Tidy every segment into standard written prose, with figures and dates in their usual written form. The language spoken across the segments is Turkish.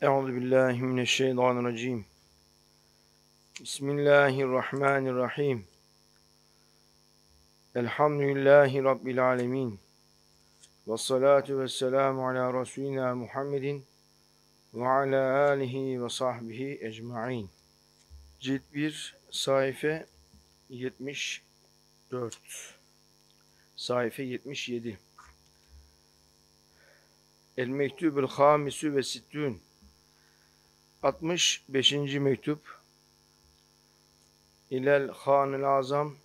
Euzubillahimineşşeytanirracim. Bismillahirrahmanirrahim. Elhamdülillahi Rabbil alemin. Vessalatu vesselamu ala Resulina Muhammedin ve ala alihi ve sahbihi ecma'in. Cilt 1, sayfa 74. Sayfa 77. El-Mektubul Hamisu ve Sittün. 65. mektup. İlel Hanil Azam,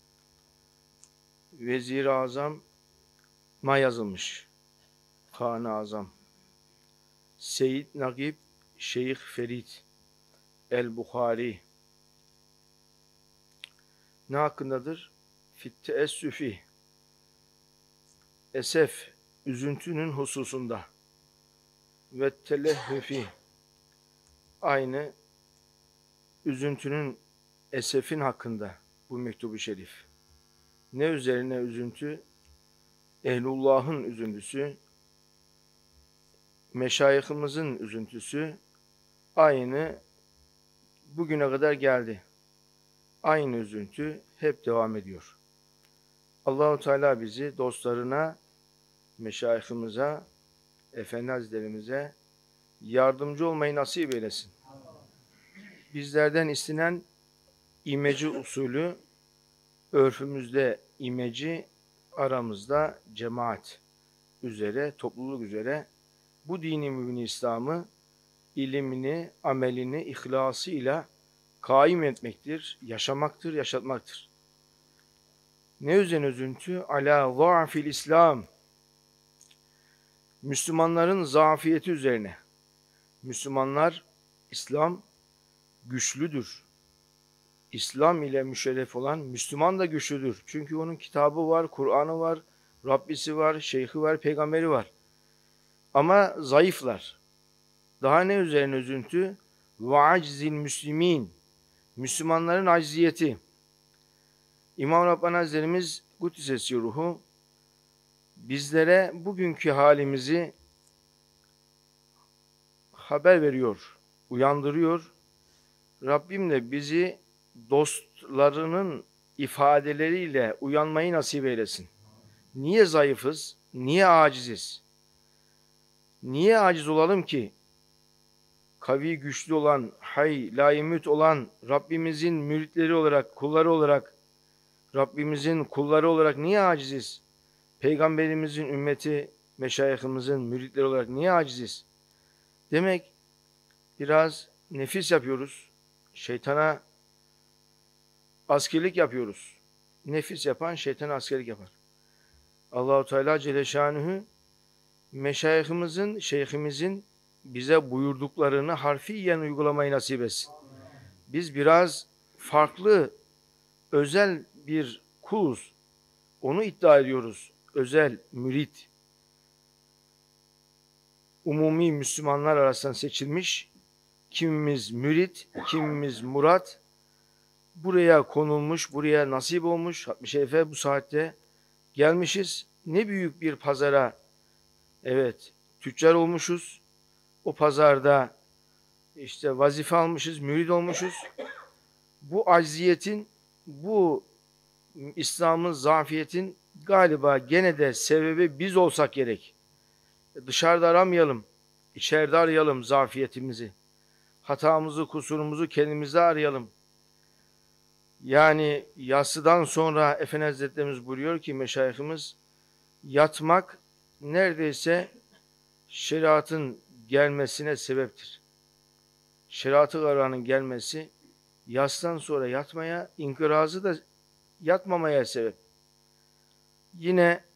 Vezir-i Azam ma yazılmış. Han-ı Azam. Seyyid Nagib Şeyh Ferit El-Bukhari. Ne hakkındadır? Fit-teessüfi. Esef, üzüntünün hususunda. Ve telehhüfi. Aynı üzüntünün, esefin hakkında bu mektubu şerif. Ne üzerine üzüntü? Ehlullah'ın üzüntüsü, meşayihimizin üzüntüsü aynı bugüne kadar geldi. Aynı üzüntü hep devam ediyor. Allahu Teala bizi dostlarına, meşayihimize, efendi hazretlerimize yardımcı olmayı nasip eylesin. Bizlerden istenen imece usulü, örfümüzde imeci, aramızda cemaat üzere, topluluk üzere bu dini mübin İslam'ı ilimini, amelini, ihlasıyla kaim etmektir, yaşamaktır, yaşatmaktır. Ne üzerine üzüntü? Ala za'fil İslam. Müslümanların zafiyeti üzerine. Müslümanlar, İslam güçlüdür. İslam ile müşerref olan Müslüman da güçlüdür. Çünkü onun kitabı var, Kur'an'ı var, Rabbisi var, şeyhi var, peygamberi var. Ama zayıflar. Daha ne üzerine üzüntü? Ve aczil müslimin. Müslümanların acziyeti. İmam Rabbani Hazretlerimiz Kuddisesi ruhu bizlere bugünkü halimizi haber veriyor, uyandırıyor. Rabbim de bizi dostlarının ifadeleriyle uyanmayı nasip eylesin. Niye zayıfız? Niye aciziz? Niye aciz olalım ki? Kavi, güçlü olan, hay, layimüt olan Rabbimizin müritleri olarak, kulları olarak, Rabbimizin kulları olarak niye aciziz? Peygamberimizin ümmeti, meşayihimizin müritleri olarak niye aciziz? Demek biraz nefis yapıyoruz. Şeytana askerlik yapıyoruz. Nefis yapan şeytana askerlik yapar. Allahu Teala Celle Şanuhu meşayihimizin, şeyhimizin bize buyurduklarını harfiyen uygulamayı nasip etsin. Biz biraz farklı, özel bir kuluz. Onu iddia ediyoruz. Özel, mürit. Umumi Müslümanlar arasından seçilmiş, kimimiz mürit, kimimiz murat, buraya konulmuş, buraya nasip olmuş, Hatmi Şerif'e bu saatte gelmişiz. Ne büyük bir pazara, evet, tüccar olmuşuz. O pazarda işte vazife almışız, mürit olmuşuz. Bu acziyetin, bu İslam'ın zafiyetin galiba gene de sebebi biz olsak gerek. Dışarıda aramayalım, içeride arayalım zafiyetimizi. Hatamızı, kusurumuzu kendimizde arayalım. Yani yatsıdan sonra Efendi Hazretlerimiz buyuruyor ki meşayihimiz, yatmak neredeyse şeriatın gelmesine sebeptir. Şeriat-ı garanın gelmesi, yatsıdan sonra yatmaya, inkırazı da yatmamaya sebep. Yine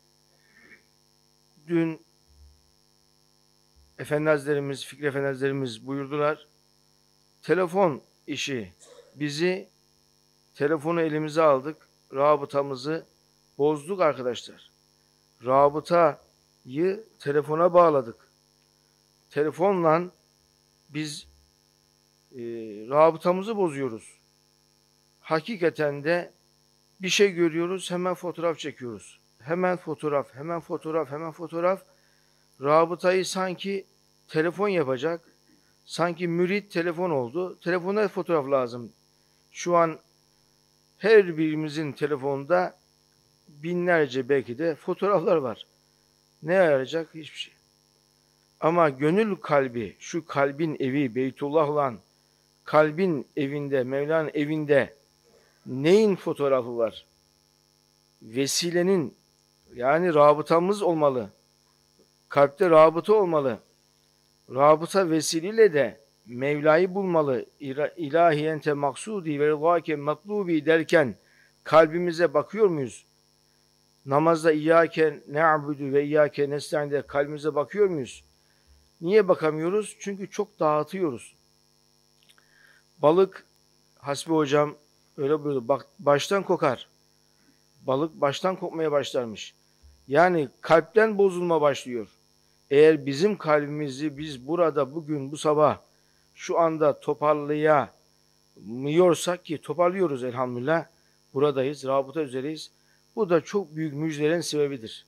dün Efendi Hazretlerimiz, Fikri Efendi Hazretlerimiz buyurdular, telefon işi bizi, telefonu elimize aldık, rabıtamızı bozduk arkadaşlar. Rabıtayı telefona bağladık. Telefonla biz rabıtamızı bozuyoruz. Hakikaten de bir şey görüyoruz, hemen fotoğraf çekiyoruz. Hemen fotoğraf, hemen fotoğraf, hemen fotoğraf. Rabıtayı sanki telefon yapacak, Sanki mürit telefon oldu. Telefonda fotoğraf lazım. Şu an her birimizin telefonunda binlerce belki de fotoğraflar var. Ne yarayacak? Hiçbir şey. Ama gönül kalbi, şu kalbin evi, Beytullah olan kalbin evinde, Mevla'nın evinde neyin fotoğrafı var? Vesilenin, yani rabıtamız olmalı. Kalpte rabıta olmalı. Rabıta vesileyle de Mevla'yı bulmalı. İlahi ente maksudi ve rızâke matlubi derken kalbimize bakıyor muyuz? Namazda İyyâke ne'abudu ve İyyâke nestaîn'de kalbimize bakıyor muyuz? Niye bakamıyoruz? Çünkü çok dağıtıyoruz. Balık, Hasbi hocam öyle buyurdu, bak, baştan kokar. Balık baştan kokmaya başlarmış. Yani kalpten bozulma başlıyor. Eğer bizim kalbimizi biz burada bugün bu sabah şu anda toparlayamıyorsak, ki toparlıyoruz elhamdülillah, buradayız, rabıta üzereyiz. Bu da çok büyük müjdelerin sebebidir.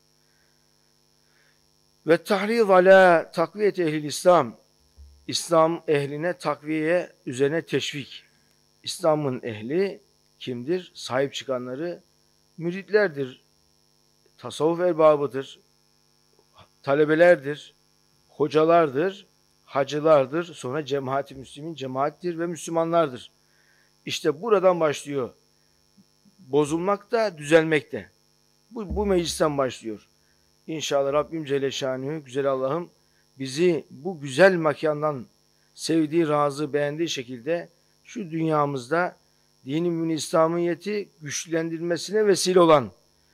Ve tahriz ala takviyet ehlil İslam. İslam ehline takviye üzerine teşvik. İslam'ın ehli kimdir? Sahip çıkanları müritlerdir, tasavvuf erbabıdır, talebelerdir, hocalardır, hacılardır, sonra cemaat-i müslimin cemaattir ve Müslümanlardır. İşte buradan başlıyor. Bozulmak da, düzelmek de. Bu meclisten başlıyor. İnşallah Rabbim Celle Şanuhu, güzel Allah'ım bizi bu güzel mekandan sevdiği, razı, beğendiği şekilde şu dünyamızda dini mümin İslamiyeti güçlendirmesine vesile olan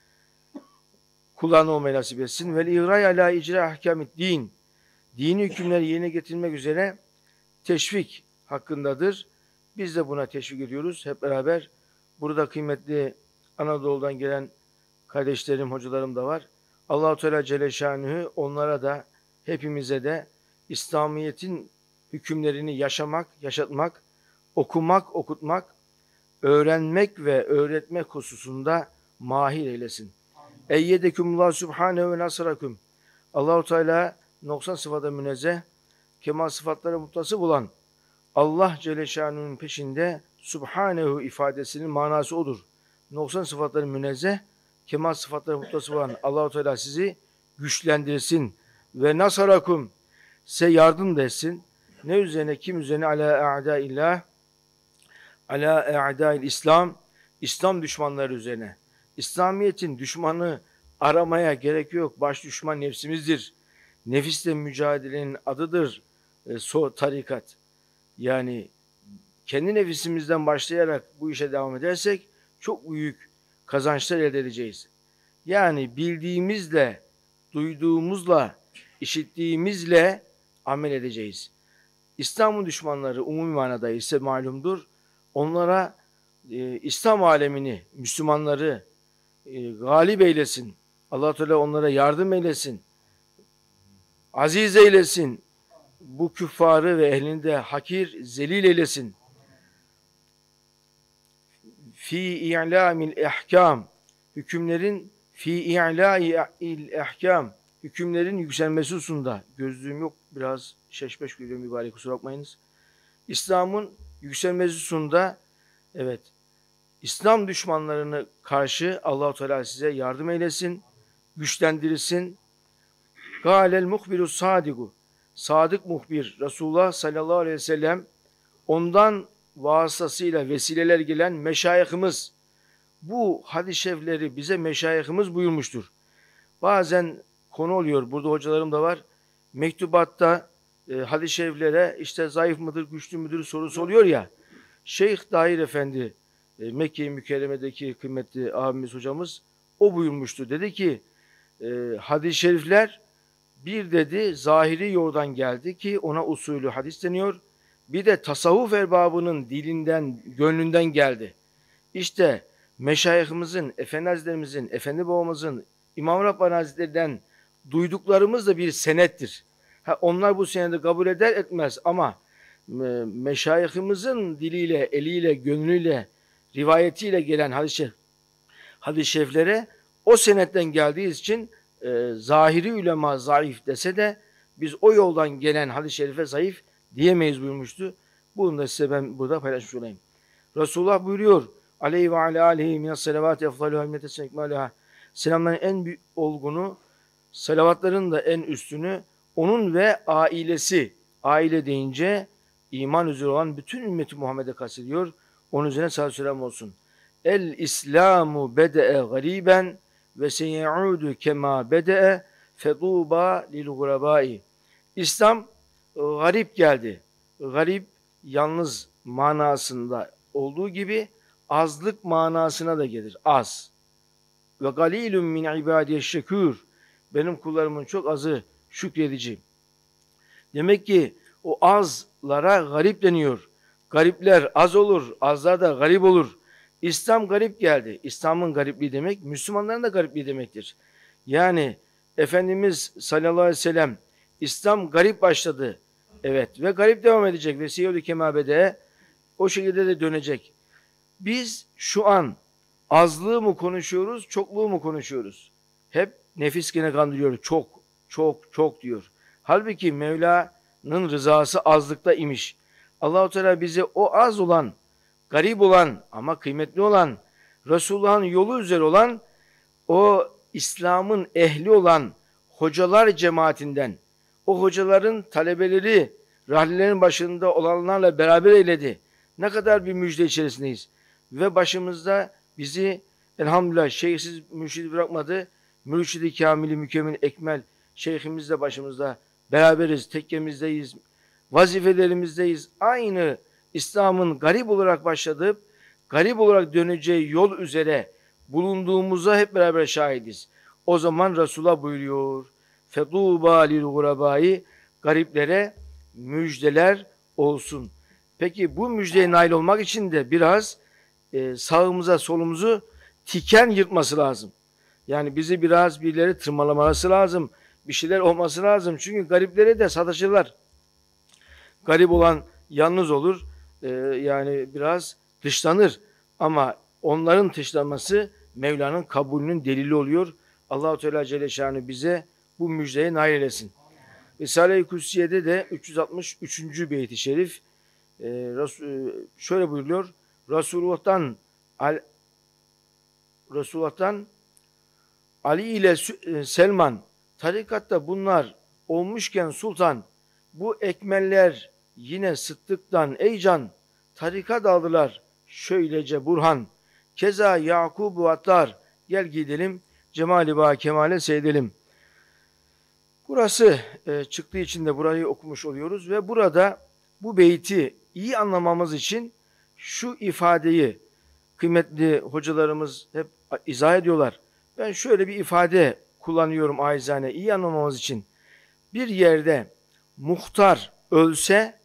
kullarına olmayı nasip etsin. Vel iğray ala icra ahkamid din. Dini hükümleri yerine getirmek üzere teşvik hakkındadır. Biz de buna teşvik ediyoruz hep beraber. Burada kıymetli Anadolu'dan gelen kardeşlerim, hocalarım da var. Allah-u Teala Celle Şanuhu onlara da, hepimize de İslamiyet'in hükümlerini yaşamak, yaşatmak, okumak, okutmak, öğrenmek ve öğretmek hususunda mahir eylesin. Eyyedekumullah subhanehu ve nasrakum. Allah-u Teala noksan sıfata münezzeh, kemal sıfatlara muttasıf olan Allah Celle Şanuhu'nun peşinde subhanehu ifadesinin manası odur. Noksan sıfatları münezzeh, kemal sıfatları muttasıf olan Allah-u Teala sizi güçlendirsin ve nasarakum, size yardım da etsin. Ne üzerine? Kim üzerine? Ala a'daillah, ala a'dail İslam, İslam düşmanları üzerine. İslamiyet'in düşmanı aramaya gerek yok. Baş düşman nefsimizdir. Nefisle mücadelenin adıdır tarikat. Yani kendi nefisimizden başlayarak bu işe devam edersek çok büyük kazançlar elde edeceğiz. Yani bildiğimizle, duyduğumuzla, işittiğimizle amel edeceğiz. İslam'ın düşmanları umumi manada ise malumdur. Onlara İslam alemini, Müslümanları galip eylesin. Allah Teala onlara yardım eylesin. Aziz eylesin. Bu küffarı ve ehlini de hakir, zelil eylesin. Fi i'lamil ihkam, hükümlerin i'la'il ihkam, hükümlerin yükselmesi hususunda. Gözlüğüm yok, biraz şeşmeş görüyorum, mübarek, kusura bakmayınız. İslam'ın yükselmesi hususunda, evet, İslam düşmanlarını karşı Allah-u Teala size yardım eylesin, güçlendirsin. Gâlel muhbirus sadigu, sadık muhbir Resulullah sallallahu aleyhi ve sellem, ondan vasıtasıyla vesileler gelen meşayihimiz, bu hadis-i şerifleri bize meşayihimiz buyurmuştur. Bazen konu oluyor, burada hocalarım da var, mektubatta hadis-i şeriflere işte zayıf mıdır, güçlü müdür sorusu oluyor ya, Şeyh Dahir Efendi, Mekke-i Mükerreme'deki kıymetli abimiz, hocamız, o buyurmuştu. Dedi ki, hadis-i şerifler bir dedi zahiri yoldan geldi ki ona usulü hadis deniyor. Bir de tasavvuf erbabının dilinden, gönlünden geldi. İşte meşayihimizin, efendi hazretlerimizin, efendi babamızın, İmam Rabbani Hazretleri'den duyduklarımız da bir senettir. Onlar bu senedi kabul eder etmez ama meşayihimizin diliyle, eliyle, gönlüyle, rivayetiyle gelen hadis-i şeriflere o senetten geldiği için zahiri ulema zayıf dese de biz o yoldan gelen hadis-i şerife zayıf diyemeyiz buyurmuştu. Bunu da size ben burada paylaşmış olayım. Resulullah buyuruyor. Aleyhi ve ala aleyhi minas salavat efdaluha himmetesen ikmaliha. Selamların en büyük olgunu, salavatların da en üstünü onun ve ailesi. Aile deyince iman üzere olan bütün ümmeti Muhammed'e kastediyor. Onun üzerine salatü selam olsun. El İslamu bede'e gariben ve seyaudu kema bede'e feduba lil gurabai. İslam garip geldi. Garip yalnız manasında olduğu gibi azlık manasına da gelir. Az. Ve galilun min ibadiye şekür. Benim kullarımın çok azı şükredici. Demek ki o azlara garip deniyor. Garipler az olur, azlar da garip olur. İslam garip geldi. İslam'ın garipliği demek, Müslümanların da garipliği demektir. Yani Efendimiz sallallahu aleyhi ve sellem İslam garip başladı. Evet ve garip devam edecek. Ve seyyûdü kemâbede o şekilde de dönecek. Biz şu an azlığı mı konuşuyoruz, çokluğu mu konuşuyoruz? Hep nefis gene kandırıyor. Çok, çok, çok diyor. Halbuki Mevla'nın rızası azlıkta imiş. Allah-u Teala bize o az olan, garip olan ama kıymetli olan, Resulullah'ın yolu üzere olan, o İslam'ın ehli olan hocalar cemaatinden, o hocaların talebeleri, rahlelerin başında olanlarla beraber eyledi. Ne kadar bir müjde içerisindeyiz. Ve başımızda bizi elhamdülillah şeyhsiz mürşidi bırakmadı. Mürşidi kamili mükemmel ekmel şeyhimiz de başımızda. Beraberiz, tekkemizdeyiz, vazifelerimizdeyiz. Aynı İslam'ın garip olarak başladığı, garip olarak döneceği yol üzere bulunduğumuza hep beraber şahidiz. O zaman Resulullah buyuruyor. Fedûbâ lil gurabâi, gariplere müjdeler olsun. Peki bu müjdeye nail olmak için de biraz sağımıza solumuzu tiken yırtması lazım. Yani bizi biraz birileri tırmalaması lazım. Bir şeyler olması lazım. Çünkü gariplere de sataşırlar. Garip olan yalnız olur. Yani biraz dışlanır. Ama onların dışlanması Mevla'nın kabulünün delili oluyor. Allah-u Teala Celle Şanı bize bu müjdeye nail eylesin. Risale-i Kutsiye'de de 363. beyt-i şerif şöyle buyuruyor. Resulullah'tan Ali ile Selman tarikatta bunlar olmuşken sultan bu ekmeller yine Sıddık'tan ey can tarikat aldılar şöylece Burhan keza Yakub-u Attar gel gidelim Cemali ba kemale seyredelim. Burası çıktığı için de burayı okumuş oluyoruz ve burada bu beyti iyi anlamamız için şu ifadeyi kıymetli hocalarımız hep izah ediyorlar. Ben şöyle bir ifade kullanıyorum acizane iyi anlamamız için. Bir yerde muhtar ölse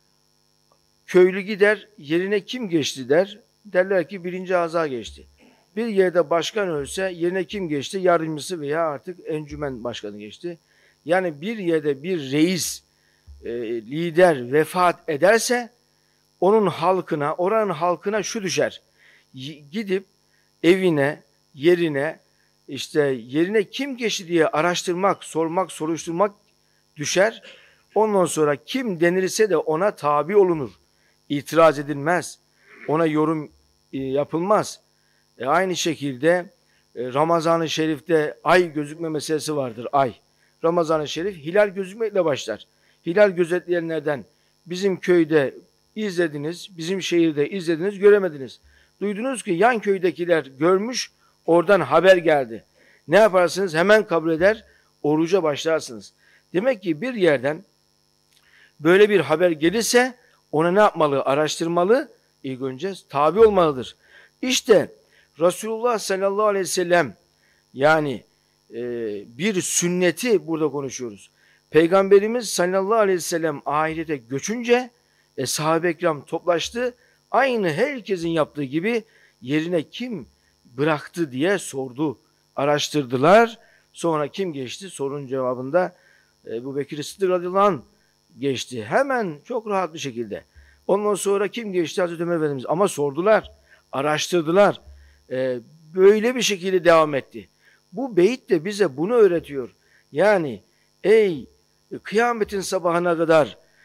köylü gider yerine kim geçti der. Derler ki birinci aza geçti. Bir yerde başkan ölse yerine kim geçti? Yardımcısı veya artık encümen başkanı geçti. Yani bir yerde bir reis, lider vefat ederse onun halkına, oranın halkına şu düşer. Gidip evine, yerine, işte yerine kim geçti diye araştırmak, sormak, soruşturmak düşer. Ondan sonra kim denilirse de ona tabi olunur. İtiraz edilmez. Ona yorum yapılmaz. Aynı şekilde Ramazan-ı Şerif'te ay gözükme meselesi vardır. Ay. Ramazan-ı Şerif hilal gözükmekle başlar. Hilal gözetleyenlerden bizim köyde izlediniz, bizim şehirde izlediniz, göremediniz. Duydunuz ki yan köydekiler görmüş, oradan haber geldi. Ne yaparsınız? Hemen kabul eder, oruca başlarsınız. Demek ki bir yerden böyle bir haber gelirse ona ne yapmalı? Araştırmalı, ilk önce tabi olmalıdır. İşte Resulullah sallallahu aleyhi ve sellem yani bir sünneti burada konuşuyoruz. Peygamberimiz sallallahu aleyhi ve sellem ahirete göçünce sahabe-i kiram toplaştı. Aynı herkesin yaptığı gibi yerine kim bıraktı diye sordu. Araştırdılar. Sonra kim geçti? Sorunun cevabında Ebu Bekir Sıddık radıyallahu anh geçti. Hemen çok rahat bir şekilde. Ondan sonra kim geçti? Hazreti Ömer Efendimiz. Ama sordular, araştırdılar. Böyle bir şekilde devam etti. Bu beyit de bize bunu öğretiyor. Yani ey kıyametin sabahına kadar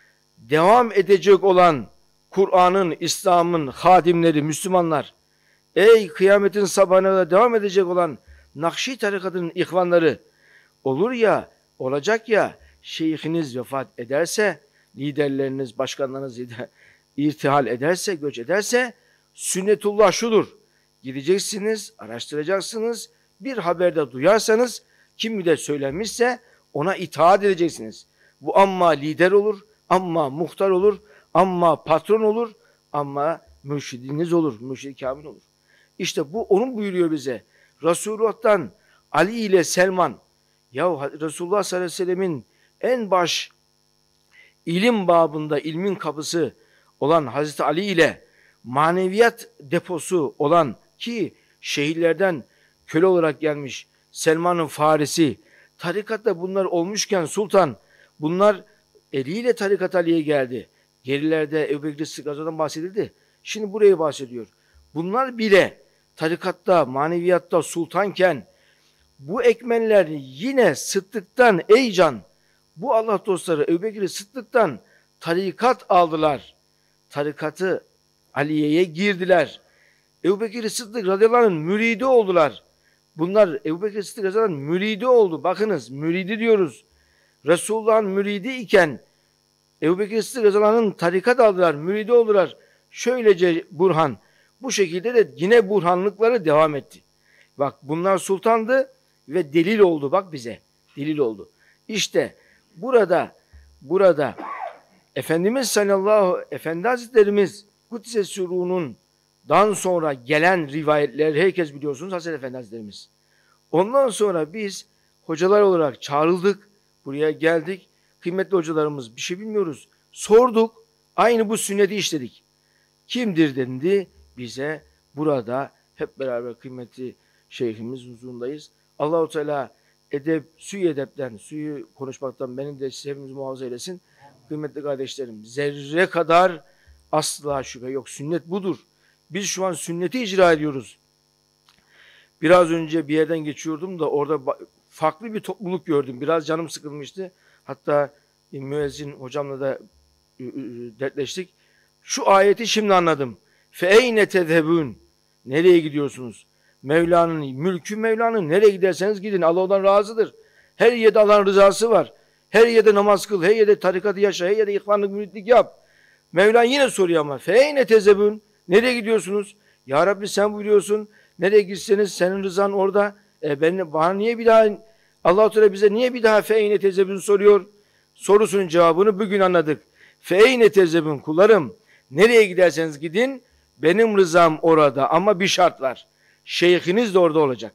devam edecek olan Kur'an'ın, İslam'ın hadimleri, Müslümanlar, ey kıyametin sabahına kadar devam edecek olan Nakşi tarikatının ihvanları, olur ya, olacak ya, şeyhiniz vefat ederse, liderleriniz, başkanlarınız irtihal ederse, göç ederse, sünnetullah şudur: gideceksiniz, araştıracaksınız, bir haberde duyarsanız, kim de söylenmişse ona itaat edeceksiniz. Bu amma lider olur, amma muhtar olur, amma patron olur, amma mürşidiniz olur, mürşid kamil olur. İşte bu onun buyuruyor bize. Resulullah'tan Ali ile Selman, ya Resulullah sallallahu aleyhi ve sellemin en baş ilim babında ilmin kapısı olan Hazreti Ali ile maneviyat deposu olan, ki şehirlerden köle olarak gelmiş Selman'ın Farisi, tarikatta bunlar olmuşken sultan, bunlar eliyle tarikat Ali'ye geldi. Gerilerde Ebu Bekir Sıddık Radıyallahu bahsedildi. Şimdi burayı bahsediyor. Bunlar bile tarikatta, maneviyatta sultanken, bu ekmenler yine Sıddık'tan, ey can, bu Allah dostları Ebu Bekir Sıddık'tan tarikat aldılar. Tarikatı Aliye'ye girdiler. Ebu Bekir Sıddık radıyallahu anh'ın müridi oldular. Bunlar Ebu Bekir Sıddık radıyallahu anh'ın müridi oldu. Bakınız, müridi diyoruz. Resulullah'ın müridi iken Ebu Bekir Sıddık radıyallahu anh'ın tarikat aldılar, müridi oldular. Şöylece burhan. Bu şekilde de yine burhanlıkları devam etti. Bak, bunlar sultandı ve delil oldu, bak bize. Delil oldu. İşte burada Efendimiz sallallahu Efendi Hazretlerimiz Kuddisesi Ruhu'ndan sonra gelen rivayetler herkes biliyorsunuz, Hazreti Efendi Hazretlerimiz. Ondan sonra biz hocalar olarak çağrıldık, buraya geldik. Kıymetli hocalarımız, bir şey bilmiyoruz. Sorduk, aynı bu sünneti işledik. Kimdir dendi bize, burada hep beraber kıymetli şeyhimiz huzurundayız. Allahu Teala suyu edepten, suyu konuşmaktan benim de hepimizi muhafaza eylesin. Kıymetli kardeşlerim, zerre kadar asla şüphe yok. Sünnet budur. Biz şu an sünneti icra ediyoruz. Biraz önce bir yerden geçiyordum da orada farklı bir topluluk gördüm. Biraz canım sıkılmıştı. Hatta müezzin hocamla da dertleştik. Şu ayeti şimdi anladım. فَاَيْنَ تَذْهَبُونَ Nereye gidiyorsunuz? Mevla'nın mülkü, Mevla'nın, nereye giderseniz gidin. Allah ondan razıdır. Her yerde Allah'ın rızası var. Her yerde namaz kıl, her yerde tarikatı yaşa, her yerde ihvanlık, müritlik yap. Mevla yine soruyor ama فَاَيْنَ تَذْهَبُونَ Nereye gidiyorsunuz? Ya Rabbi sen buyuruyorsun. Nereye gitseniz senin rızan orada. Bana niye bir daha, Allah-u Teala bize niye bir daha فَاَيْنَ تَذْهَبُونَ soruyor? Sorusunun cevabını bugün anladık. فَاَيْنَ تَذْهَبُونَ Kullarım, nereye giderseniz gidin, benim rızam orada ama bir şart var. Şeyhiniz de orada olacak.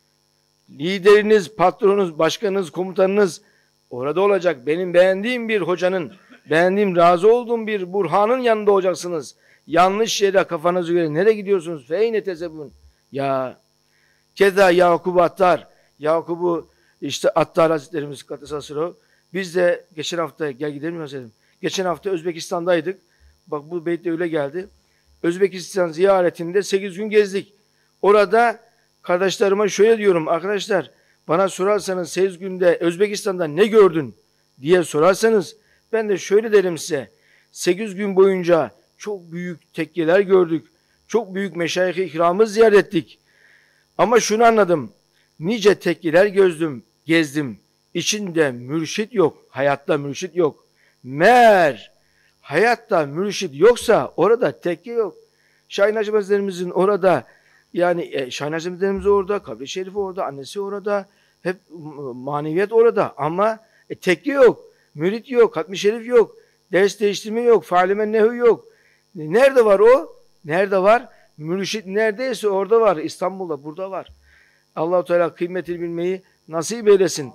Lideriniz, patronunuz, başkanınız, komutanınız orada olacak. Benim beğendiğim bir hocanın, beğendiğim, razı olduğum bir burhanın yanında olacaksınız. Yanlış yere kafanızı göre nereye gidiyorsunuz? Feyne tezebun. Ya keza Yakup Attar. Yakup'u işte Attar Hazretlerimiz Katısasıro. Biz de geçen hafta, gel gidelim mesela. Geçen hafta Özbekistan'daydık. Bak bu beyt de öyle geldi. Özbekistan ziyaretinde 8 gün gezdik. Orada kardeşlerime şöyle diyorum, arkadaşlar bana sorarsanız 8 günde Özbekistan'da ne gördün diye sorarsanız ben de şöyle derim size. 8 gün boyunca çok büyük tekkeler gördük. Çok büyük meşayih-i ikramı ziyaret ettik. Ama şunu anladım. Nice tekkeler gezdim. İçinde mürşit yok. Hayatta mürşit yok. Meğer hayatta mürşit yoksa orada tekke yok. Şahin Hacı Hazretlerimizin orada, yani Şahin Hacı Hazretlerimiz orada, kabri şerifi orada, annesi orada, hep maneviyat orada ama tekke yok, mürit yok, hatmi şerif yok, ders değiştirme yok, faalimen nehu yok. Nerede var o? Nerede var? Mürşit neredeyse orada var. İstanbul'da, burada var. Allah-u Teala kıymetini bilmeyi nasip eylesin.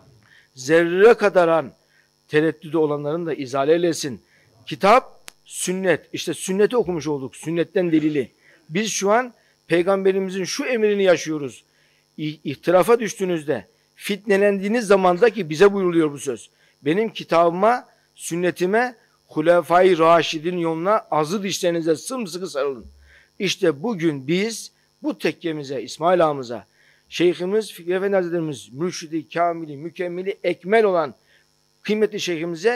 Zerre kadaran tereddüdü olanların da izale eylesin. Kitap, sünnet. İşte sünneti okumuş olduk. Sünnetten delili. Biz şu an Peygamberimizin şu emrini yaşıyoruz. İhtilafa düştüğünüzde, fitnelendiğiniz zamandaki bize buyuruluyor bu söz. Benim kitabıma, sünnetime, Hulefai Raşid'in yoluna azı dişlerinize sımsıkı sarılın. İşte bugün biz bu tekkemize, İsmail Ağamıza, Şeyhimiz Fikri Efendi Hazretlerimiz, mürşidi, kamili, mükemmeli, ekmel olan kıymetli şeyhimize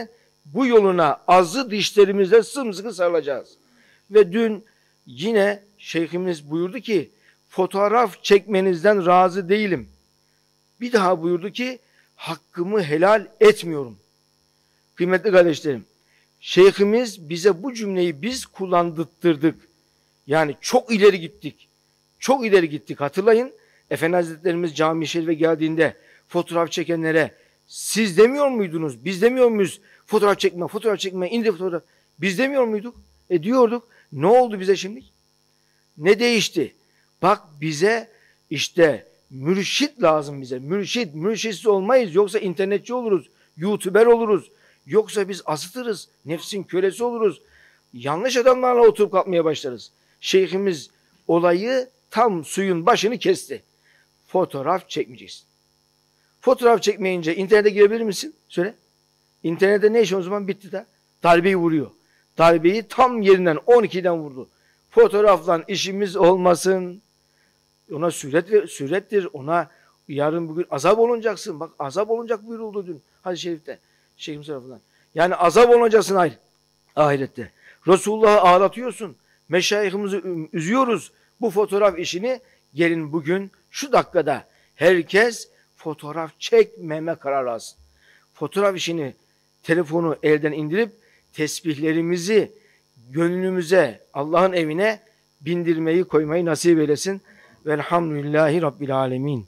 bu yoluna azı dişlerimizle sımsıkı sarılacağız. Ve dün yine şeyhimiz buyurdu ki fotoğraf çekmenizden razı değilim. Bir daha buyurdu ki hakkımı helal etmiyorum. Kıymetli kardeşlerim, şeyhimiz bize bu cümleyi biz kullandırttık. Yani çok ileri gittik. Çok ileri gittik. Hatırlayın, Efendi Hazretlerimiz Cami-i Şerif'e geldiğinde fotoğraf çekenlere siz demiyor muydunuz? Biz demiyor muyuz? Fotoğraf çekme, indir fotoğraf. Biz demiyor muyduk? Diyorduk. Ne oldu bize şimdi? Ne değişti? Bak bize işte mürşit lazım bize. Mürşitsiz olmayız. Yoksa internetçi oluruz. YouTuber oluruz. Yoksa biz azıtırız. Nefsin kölesi oluruz. Yanlış adamlarla oturup kalkmaya başlarız. Şeyhimiz olayı tam suyun başını kesti. Fotoğraf çekmeyeceksin. Fotoğraf çekmeyince internete girebilir misin? Söyle. İnternette ne işin o zaman bitti de. Darbeyi vuruyor. Darbeyi tam yerinden 12'den vurdu. Fotoğrafla işimiz olmasın. Ona sürettir. Ona yarın bugün azap olunacaksın. Bak azap olunacak buyuruldu dün hadis-i şerifte. Şeyhimiz tarafından. Yani azap olacaksın ahirette. Resulullah'ı ağlatıyorsun. Meşayihimizi üzüyoruz. Bu fotoğraf işini gelin bugün şu dakikada herkes fotoğraf çekmeme kararı alsın. Fotoğraf işini, telefonu elden indirip tesbihlerimizi gönlümüze, Allah'ın evine bindirmeyi, koymayı nasip eylesin. Velhamdülillahi Rabbil alemin.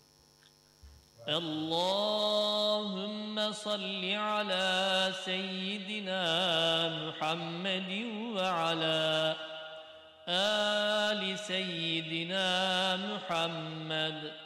Allahümme salli ala seyyidina Muhammedin ve ala ali seyyidina Muhammed.